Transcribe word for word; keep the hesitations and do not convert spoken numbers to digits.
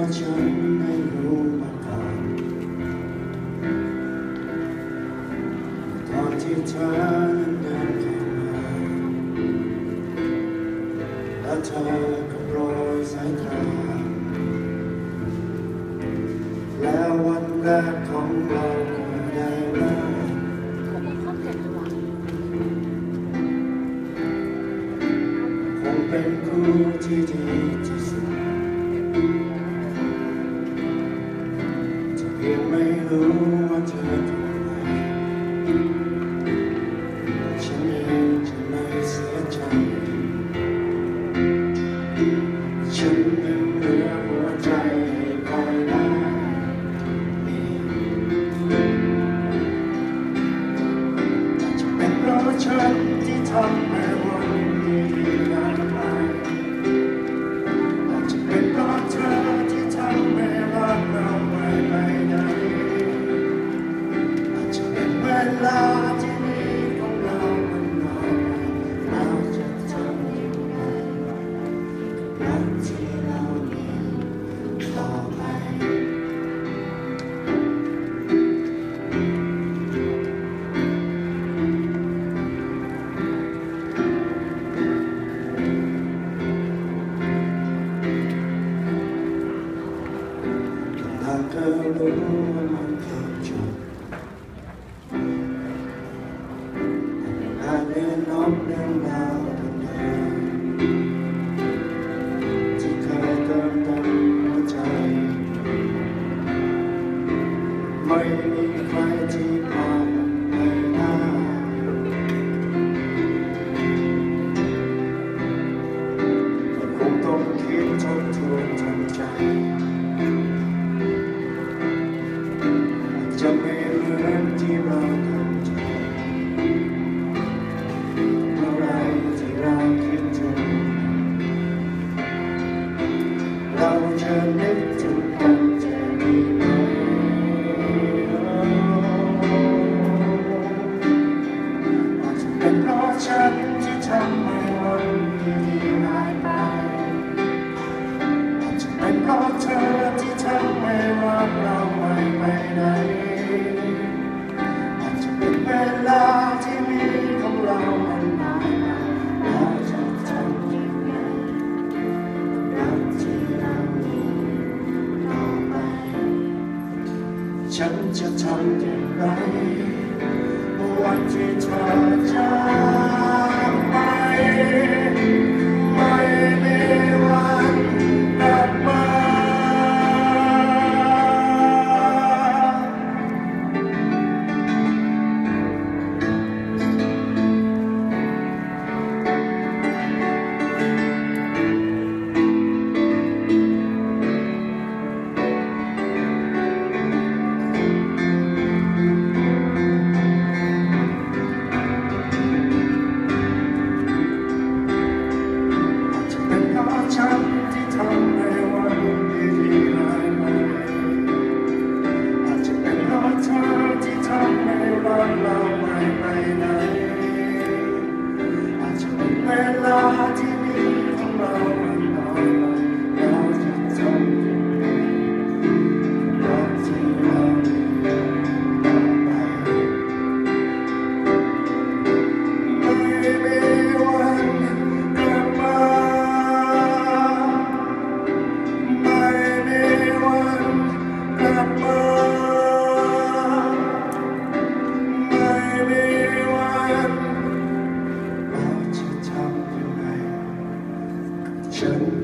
ฉันได้รู้มาก่อนตอนที่เธอเดินเข้ามาแล้วเธอก็โปรยสายตาแล้ววันแรกของเราก็ได้มาคงเป็นคู่ที่ดีที่สุดจะเพียงไม่รู้ว่าเธอทำไมฉันเองจะไม่เสียใจฉันยังเหลือหัวใจให้คอยได้อาจจะเป็นเพราะฉันที่ทำให้วันดีๆผ่านไปอาจจะเป็นเพราะเธอที่ทำให้รักเราไม่ไปไหนอาจจะเป็นเวลาที่มีของเรามันน้อยไปเราจะทำยังไงรักที่เรามีต่อไปหากเธอรู้ว่ามันเคยจบอาจเรียนลบเรื่องราวเดิมๆที่เคยเติมเต็มหัวใจไม่มีใครที่พอไปได้ก็คงต้องคิดทบทวนทำใจจะไม่เหมือนที่เราทำใจเมื่อไรที่เราคิดถึงเราจะนึกถึงกันจะดีไหมอาจจะเป็นเพราะฉันที่ทำให้วันดีๆหายไปอาจจะเป็นเพราะเธอที่ทำให้รักเราไม่ไปไหนอาจจะเป็นเวลาที่มีของเรามันน้อยไปเราจะทำยังไงรักที่เรามีต่อไปฉันจะทำอย่างไรวันที่เธอจากไปไม่มีวันกลับมาฉันที่ทำให้วันดีๆหายไปอาจจะเป็นเพราะเธอที่ทำให้รักเราไม่ไปไหนอาจจะเป็นเวลาที่มีของเรามันน้อยไปเราจะทำยังไงรักที่เรามีต่อไปไม่มีวันกลับมาฉัน